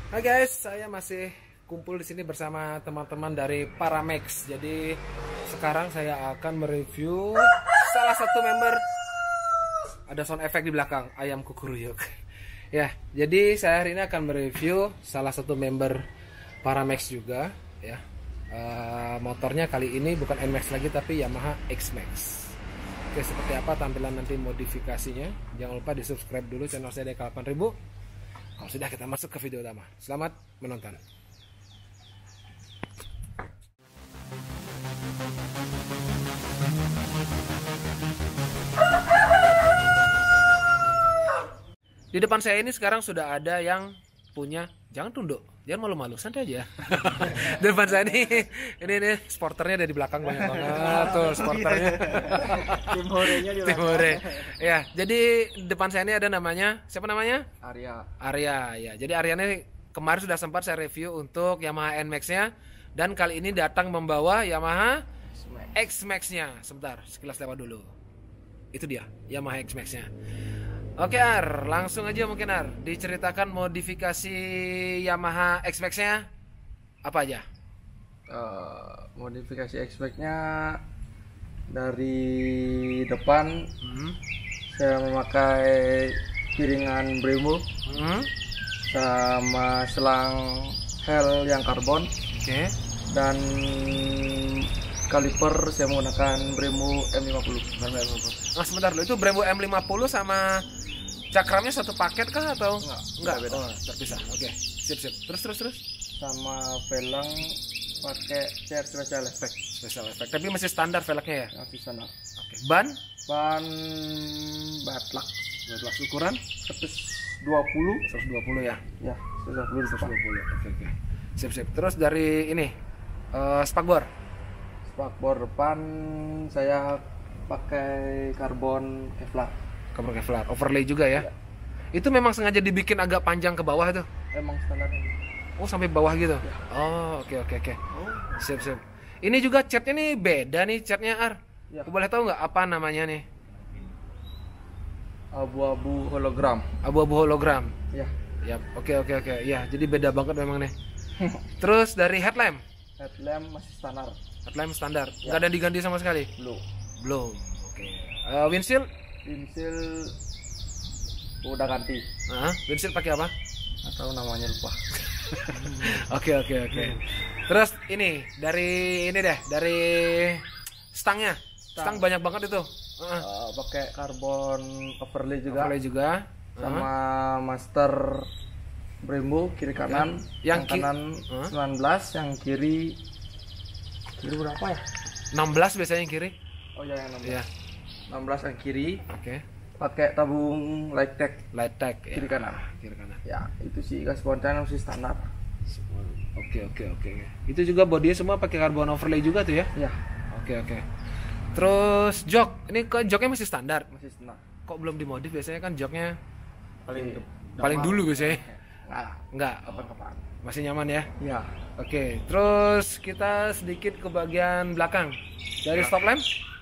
Hai guys, saya masih kumpul di sini bersama teman-teman dari Paramex. Jadi sekarang saya akan mereview salah satu member. Ada sound effect di belakang, ayam kukuruyuk. Ya, jadi saya hari ini akan mereview salah satu member Paramex juga. Ya, motornya kali ini bukan NMAX lagi tapi Yamaha X-Max. Oke, seperti apa tampilan nanti modifikasinya? Jangan lupa di subscribe dulu channel saya DK 8000. Kalau sudah, kita masuk ke video utama. Selamat menonton. Di depan saya ini sekarang sudah ada yang punya, jangan tunduk, jangan malu-malu, santai aja. Di depan saya ini sporternya ada di belakang banyak banget tuh sporternya. Timorenya di Timore. Ya, jadi di depan saya ini ada namanya, siapa namanya? Arya. Ya. Jadi Arya ini kemarin sudah sempat saya review untuk Yamaha NMAX-nya dan kali ini datang membawa Yamaha X-Max-nya. Sebentar, sekilas lewat dulu. Itu dia, Yamaha X-Max-nya. Oke Ar, langsung aja mungkin Ar, diceritakan modifikasi Yamaha X-Max-nya apa aja? Modifikasi X-Max-nya dari depan saya memakai piringan Brembo sama selang hel yang karbon. Oke. Dan kaliper saya menggunakan Brembo M50. Nah sebentar loh, itu Brembo M50 sama cakramnya satu paket kah atau enggak? Beda. Oh, terpisah. Oke. Sip. Terus. Sama velg pakai CR special effect. Special effect. Tapi masih standar velgnya ya? Masih sana. Oke. Ban Batlak ukuran 120 ya? ya, 120 di depan. Oke. Sip. Terus dari ini spakbor Depan saya pakai karbon Kevlar, overlay juga ya? Ya. Itu memang sengaja dibikin agak panjang ke bawah tuh? Emang standarnya. Oh sampai bawah gitu? Ya. Oh oke. Sip. Ini juga catnya nih beda nih catnya Ar. Ya. Boleh tahu nggak apa namanya nih? Abu-abu hologram. Abu-abu hologram. Ya. Ya, oke. Ya, jadi beda banget memang nih. Terus dari headlamp Headlamp masih standar. standar. Ya. Nggak ada diganti sama sekali? Belum. Oke. Windshield Udah ganti. Windshield pakai apa? Atau namanya lupa. Oke. Terus ini dari stangnya. Stang banyak banget itu. Pakai karbon overlay juga. Sama master Brembo kiri kanan. Yang kanan 19, yang kiri berapa ya? 16 biasanya yang kiri. Oh ya, yang 16. Iya. 16 yang kiri. Oke. Pakai tabung light tech Kiri kanan. ya. Itu sih gas poncan masih standar. Oke. Itu juga bodinya semua pakai karbon overlay juga tuh ya? Ya, Oke. Terus jok, ini kok joknya masih standar? masih standar. Kok belum dimodif? Biasanya kan joknya paling dulu biasanya. Enggak. Kapan-kapan. Masih nyaman ya? Ya. Oke. Terus kita sedikit ke bagian belakang. Dari stop lamp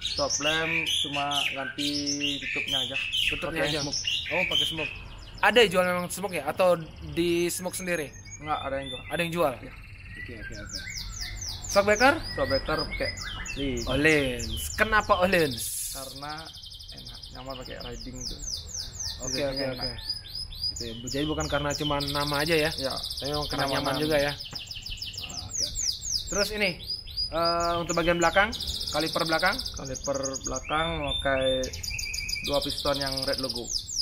cuma ganti tutupnya aja. Tutupnya Pakai aja. smoke. Oh, pakai smoke. Ada yang jual memang smoke ya? Atau di smoke sendiri? Enggak ada yang jual. Ada yang jual? Ya. Oke. Shockbreaker? Shockbreaker pakai Öhlins. Kenapa Öhlins? karena enak, nyaman pakai riding itu. Oke. Jadi bukan karena cuma nama aja ya? Ya, Tapi memang karena Kenyamanan. nyaman juga ya. Oke. Terus ini untuk bagian belakang, kaliper belakang, kaliper belakang pakai 2 piston yang red logo.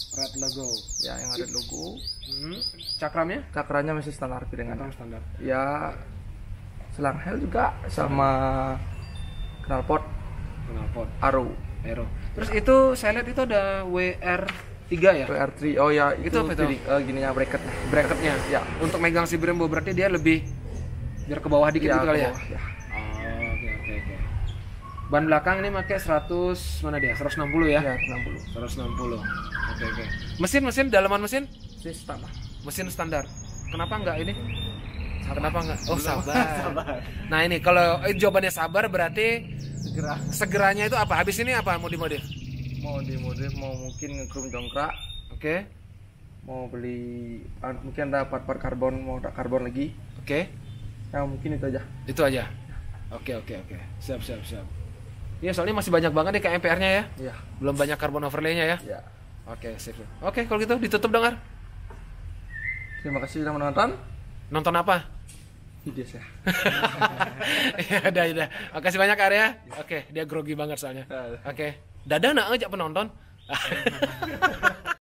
Ya, yang red logo. Cakramnya? Cakranya masih standar piringan. Standar. Ya, selang hel juga sama knalpot Aero. Terus itu saya lihat itu ada WR3 ya? WR3. Oh ya, Itu apa itu? Gininya Bracketnya. Ya. Untuk megang si Brembo berarti dia lebih biar ke bawah dikit gitu kali ya? Ya. Oke. Ban belakang ini pakai 100 mana dia? 160 ya? Ya, 60. 160. Oke. Mesin dalaman mesin? Standar. Mesin standar. Kenapa enggak ini? Kenapa enggak? Oh, sabar. Nah, ini kalau jawabannya sabar berarti segeranya itu apa? Habis ini apa mau dimodif? Mau dimodif, mau mungkin ngekrum dongkrak. Oke. mau beli mungkin ada part-part karbon, mau ada karbon lagi. Oke. Nah, mungkin itu aja. Itu aja. Oke. Siap. Iya, soalnya masih banyak banget nih KMPR-nya ya. Iya. Belum banyak karbon overlay-nya ya. Iya. Oke, sip. Oke, kalau gitu ditutup dengar. Terima kasih sudah menonton. Nonton apa? Video saya. Ya udah. Makasih banyak Arya. Oke, dia grogi banget soalnya. Oke. Dadah nak aja penonton.